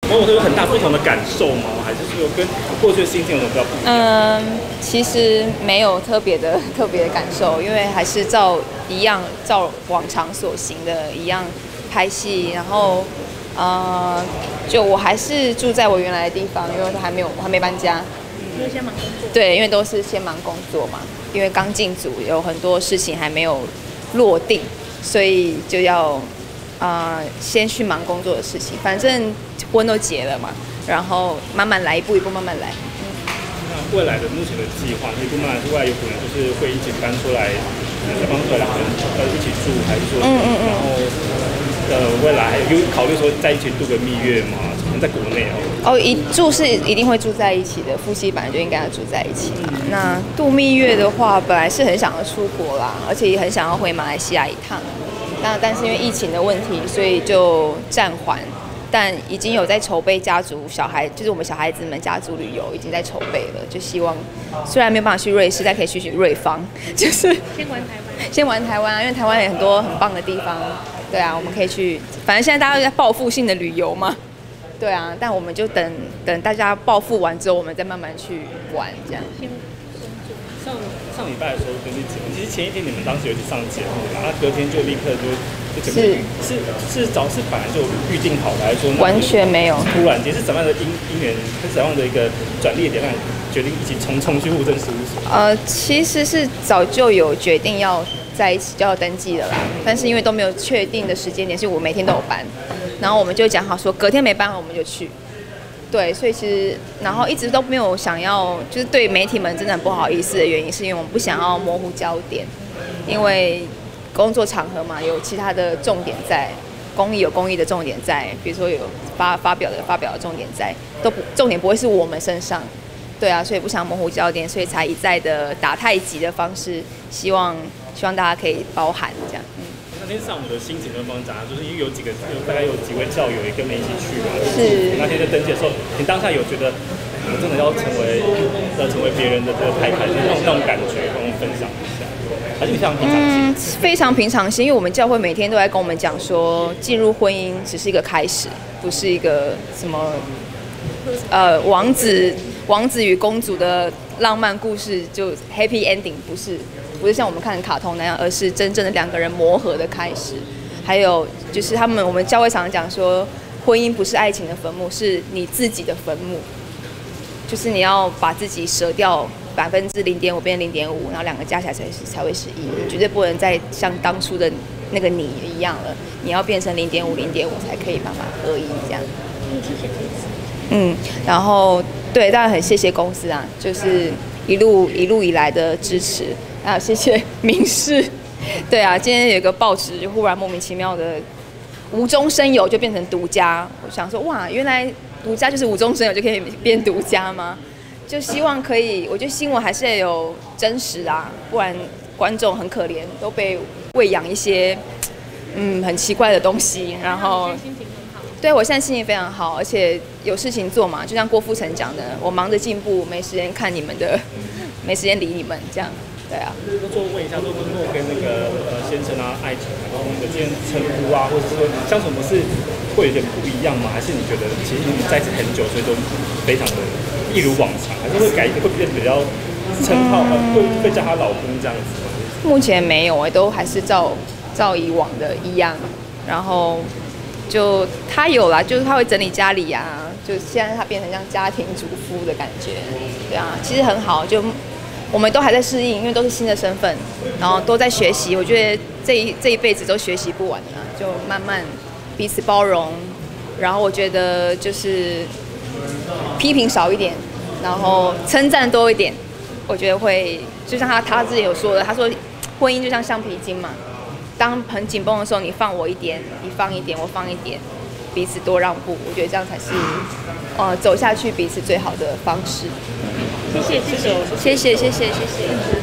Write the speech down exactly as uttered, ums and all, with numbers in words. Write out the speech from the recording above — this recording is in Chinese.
某种都有很大不同的感受吗？还是说跟过去的心境有什么比较不一样？ 嗯，其实没有特别的特别的感受，因为还是照一样照往常所行的一样拍戏，然后呃，就我还是住在我原来的地方，因为我还没有我还没搬家。 因为先忙工作。 对，因为都是先忙工作嘛，因为刚进组有很多事情还没有落定，所以就要呃先去忙工作的事情。反正婚都结了嘛，然后慢慢来，一步一步慢慢来。嗯。 那未来的目前的计划，一步慢慢之外，有可能就是会一起搬出来，呃，搬出来两个人呃一起住，还是说，嗯嗯嗯然后呃未来还有考虑说在一起度个蜜月吗？可能在国内哦。 哦，一住是一定会住在一起的，夫妻本来就应该要住在一起嘛。那度蜜月的话，本来是很想要出国啦，而且也很想要回马来西亚一趟。那但是因为疫情的问题，所以就暂缓。但已经有在筹备家族小孩，就是我们小孩子们家族旅游已经在筹备了，就希望虽然没有办法去瑞士，但可以去去瑞芳，就是先玩台湾， 先玩台湾啊，因为台湾有很多很棒的地方。对啊，我们可以去，反正现在大家都在报复性的旅游嘛。对啊，但我们就等等大家报复完之后，我们再慢慢去玩这样。 上上礼拜的时候跟你讲，其实前一天你们当时有去上节目嘛，然后隔天就立刻就就整个是是是早是本来就预定好的，还是说完全没有？ 突然间是怎么样的因因缘，是怎样的一个转捩点让你决定一起冲冲去户政事务所？ 呃，其实是早就有决定要在一起就要登记了啦，但是因为都没有确定的时间点，是我每天都有班，然后我们就讲好说隔天没班我们就去。对，所以其实然后一直都没有想要，就是对媒体们真的很不好意思的原因，是因为我们不想要模糊焦点，因为工作场合嘛，有其他的重点在，公益有公益的重点在，比如说有发发表的发表的重点在，都不重点不会是我们身上，对啊，所以不想模糊焦点，所以才一再的打太极的方式，希望希望大家可以包涵这样，嗯。 那天上午的心情跟方讲，就是因为有几个，有大概有几位教友也跟我们一起去嘛。 是。 那天在登记的时候，你当下有觉得我真的要成为要成为别人的这个太太，就是那种那种感觉，跟我们分享一下。还是非常平常心。 嗯，非常平常心，因为我们教会每天都在跟我们讲说，进入婚姻只是一个开始，不是一个什么呃王子王子与公主的浪漫故事，就 happy ending， 不是。不是像我们看卡通那样，而是真正的两个人磨合的开始。还有就是他们，我们教会常常讲说，婚姻不是爱情的坟墓，是你自己的坟墓。就是你要把自己舍掉百分之零点五变零点五，然后两个加起来才是才会是一，你绝对不能再像当初的那个你一样了，你要变成零点五零点五才可以慢慢合一这样。 嗯，谢谢公司。 嗯，然后对，当然很谢谢公司啊，就是一路一路以来的支持。啊，谢谢民视。对啊，今天有一个报纸就忽然莫名其妙的无中生有就变成独家，我想说哇，原来独家就是无中生有就可以变独家吗？就希望可以，我觉得新闻还是要有真实啊，不然观众很可怜，都被喂养一些嗯很奇怪的东西，然后心情很好。 对我现在心情非常好，而且有事情做嘛，就像郭富城讲的，我忙着进步，没时间看你们的，没时间理你们这样。对啊， 那最后问一下，说文诺跟那个呃先生啊、爱情啊，然后的这些称呼啊，或者是说相处模式会有点不一样吗？还是你觉得其实你们在一起很久，所以都非常的一如往常，还是会改会变得比较称号，呃，会会叫他老公这样子吗？ 目前没有哎、欸，都还是照照以往的一样。然后就他有啦，就是他会整理家里啊，就现在他变成像家庭主妇的感觉，对啊，其实很好，就。我们都还在适应，因为都是新的身份，然后都在学习。我觉得这一这一辈子都学习不完了，就慢慢彼此包容。然后我觉得就是批评少一点，然后称赞多一点。我觉得会，就像他他自己有说的，他说婚姻就像橡皮筋嘛，当很紧绷的时候，你放我一点，你放一点，我放一点，彼此多让步。我觉得这样才是呃走下去彼此最好的方式。 谢谢，谢谢， 谢谢，谢谢，谢谢。